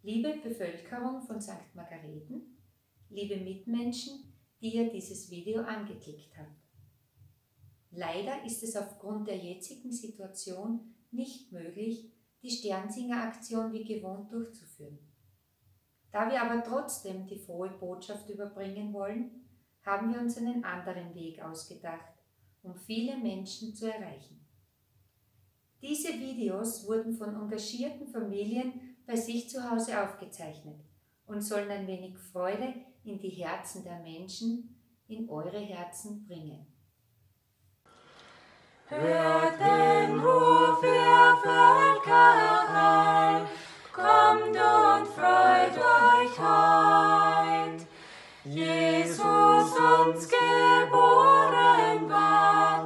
Liebe Bevölkerung von St. Margareten, liebe Mitmenschen, die ihr dieses Video angeklickt habt. Leider ist es aufgrund der jetzigen Situation nicht möglich, die Sternsinger-Aktion wie gewohnt durchzuführen. Da wir aber trotzdem die frohe Botschaft überbringen wollen, haben wir uns einen anderen Weg ausgedacht, um viele Menschen zu erreichen. Diese Videos wurden von engagierten Familien bei sich zu Hause aufgezeichnet und sollen ein wenig Freude in die Herzen der Menschen, in eure Herzen bringen. Hört den Ruf der Völker heil, kommt und freut euch heut. Jesus uns geboren ward,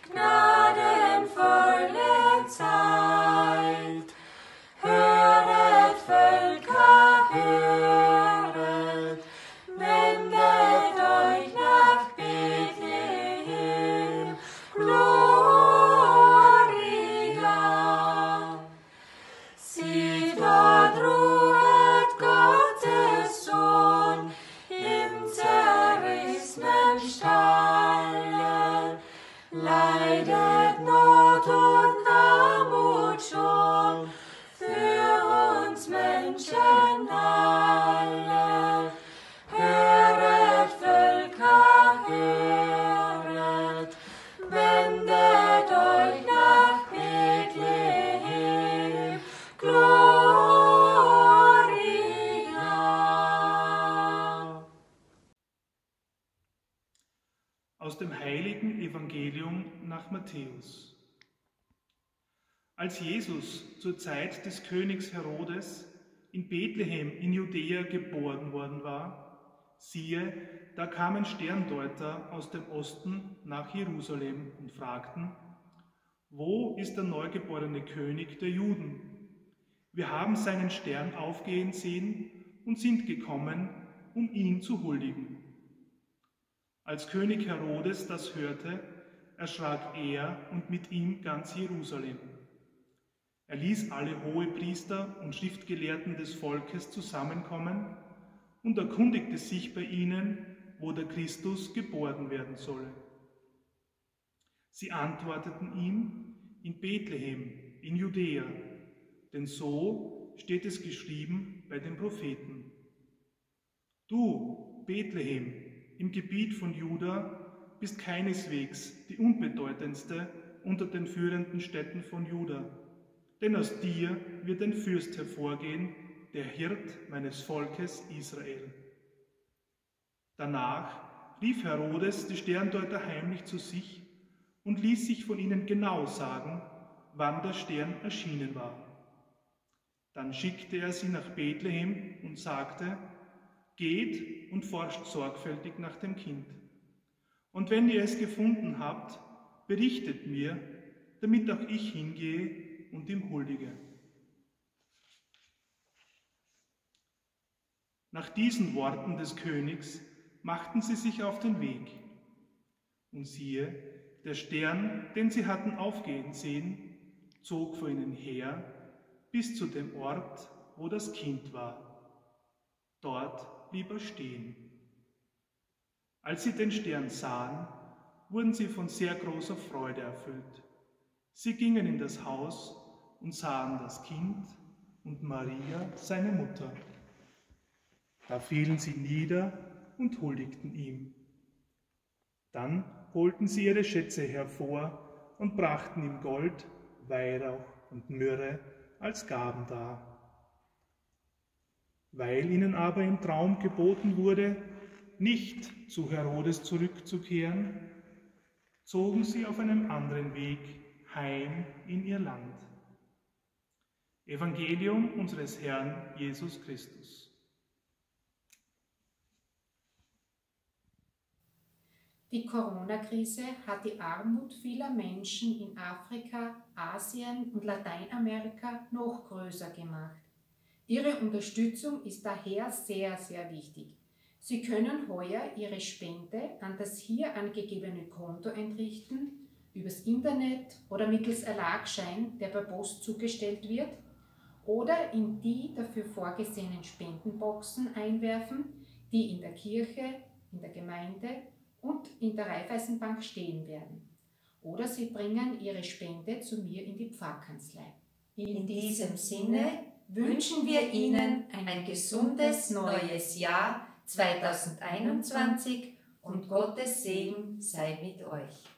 gnadenvolle Zeit. Höret Völker, höret, wendet euch nach Bethlehem, Gloria. Sieht, dort ruhet Gottes Sohn im zerrissenen Stalle, leidet Not und Armut schon für uns Menschen alle. Höret Völker, höret, wendet euch nach Bethlehem, Gloria. Aus dem heiligen Evangelium nach Matthäus. Als Jesus zur Zeit des Königs Herodes in Bethlehem in Judäa geboren worden war, siehe, da kamen Sterndeuter aus dem Osten nach Jerusalem und fragten: Wo ist der neugeborene König der Juden? Wir haben seinen Stern aufgehen sehen und sind gekommen, um ihn zu huldigen. Als König Herodes das hörte, erschrak er und mit ihm ganz Jerusalem. Er ließ alle Hohepriester und Schriftgelehrten des Volkes zusammenkommen und erkundigte sich bei ihnen, wo der Christus geboren werden solle. Sie antworteten ihm: In Bethlehem, in Judäa, denn so steht es geschrieben bei den Propheten. Du, Bethlehem, im Gebiet von Juda, bist keineswegs die unbedeutendste unter den führenden Städten von Juda, denn aus dir wird ein Fürst hervorgehen, der Hirt meines Volkes Israel. Danach rief Herodes die Sterndeuter heimlich zu sich und ließ sich von ihnen genau sagen, wann der Stern erschienen war. Dann schickte er sie nach Bethlehem und sagte: Geht und forscht sorgfältig nach dem Kind. Und wenn ihr es gefunden habt, berichtet mir, damit auch ich hingehe und ihm huldige. Nach diesen Worten des Königs machten sie sich auf den Weg. Und siehe, der Stern, den sie hatten aufgehen sehen, zog vor ihnen her bis zu dem Ort, wo das Kind war. Dort blieb er stehen. Als sie den Stern sahen, wurden sie von sehr großer Freude erfüllt. Sie gingen in das Haus und sahen das Kind und Maria, seine Mutter. Da fielen sie nieder und huldigten ihm. Dann holten sie ihre Schätze hervor und brachten ihm Gold, Weihrauch und Myrrhe als Gaben dar. Weil ihnen aber im Traum geboten wurde, nicht zu Herodes zurückzukehren, zogen sie auf einem anderen Weg heim in ihr Land. Evangelium unseres Herrn Jesus Christus. Die Corona-Krise hat die Armut vieler Menschen in Afrika, Asien und Lateinamerika noch größer gemacht. Ihre Unterstützung ist daher sehr, sehr wichtig. Sie können heuer Ihre Spende an das hier angegebene Konto entrichten, übers Internet oder mittels Erlagschein, der per Post zugestellt wird, oder in die dafür vorgesehenen Spendenboxen einwerfen, die in der Kirche, in der Gemeinde und in der Raiffeisenbank stehen werden. Oder Sie bringen Ihre Spende zu mir in die Pfarrkanzlei. In diesem Sinne wünschen wir Ihnen ein gesundes neues Jahr 2021 und Gottes Segen sei mit euch.